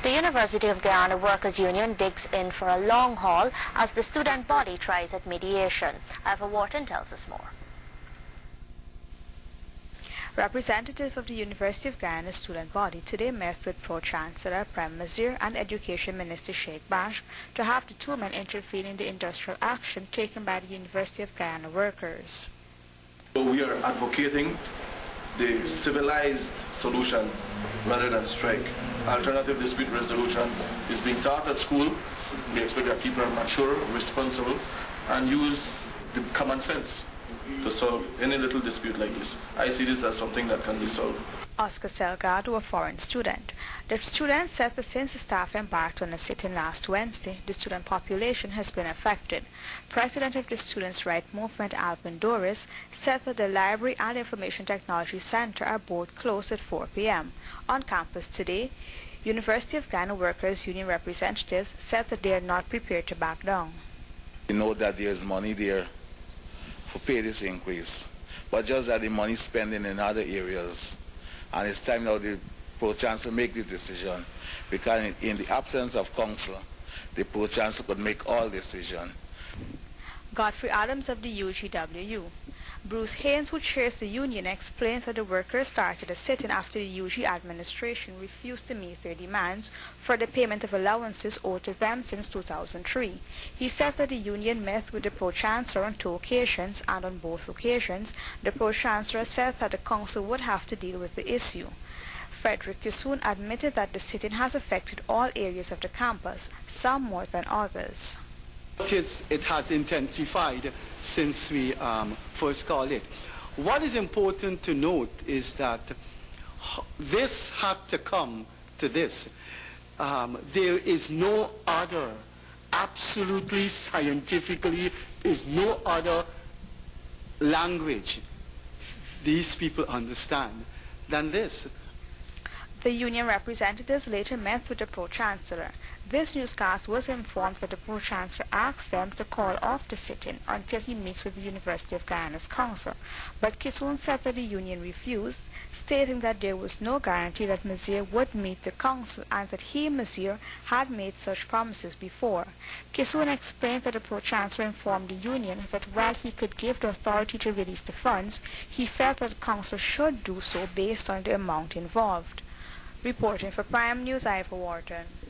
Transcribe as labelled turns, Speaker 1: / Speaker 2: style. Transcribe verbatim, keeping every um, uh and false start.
Speaker 1: The University of Guyana Workers' Union digs in for a long haul as the student body tries at mediation. Ivor Wharton tells us more.
Speaker 2: Representatives of the University of Guyana student body today met with Pro-Chancellor Prem Nazir and Education Minister Sheikh Bash to have the two men intervene in the industrial action taken by the University of Guyana workers.
Speaker 3: So we are advocating the civilized solution rather than strike. Alternative dispute resolution is being taught at school. We expect that people are mature, responsible, and use the common sense to solve any little dispute like this. I see this as something that can be solved.
Speaker 2: Oscar Selgado, a foreign student. The student said that since the staff embarked on a sit-in last Wednesday, the student population has been affected. President of the Students' Right Movement, Alvin Doris, said that the Library and Information Technology Center are both closed at four p m On campus today, University of Guyana Workers' Union representatives said that they are not prepared to back down.
Speaker 4: We know that there is money there to pay this increase, but just that the money spending in other areas, and it's time now the Pro-Chancellor make this decision, because in, in the absence of council, the Pro-Chancellor could make all decisions.
Speaker 2: Godfrey Adams of the U G W U. Bruce Haynes, who chairs the union, explained that the workers started a sit-in after the U G administration refused to meet their demands for the payment of allowances owed to them since two thousand three. He said that the union met with the Pro-Chancellor on two occasions, and on both occasions, the Pro-Chancellor said that the council would have to deal with the issue. Frederick Kisoon admitted that the sit-in has affected all areas of the campus, some more than others.
Speaker 5: It's, it has intensified since we um, first called it. What is important to note is that this had to come to this. Um, there is no other, absolutely scientifically, is no other language these people understand than this.
Speaker 2: The union representatives later met with the Pro-Chancellor. This newscast was informed that the Pro-Chancellor asked them to call off the sit-in until he meets with the University of Guyana's council. But Kisoon said that the union refused, stating that there was no guarantee that Mazir would meet the council and that he, Mazir, had made such promises before. Kisoon explained that the Pro-Chancellor informed the union that while he could give the authority to release the funds, he felt that the council should do so based on the amount involved. Reporting for Prime News, Ivor Wharton.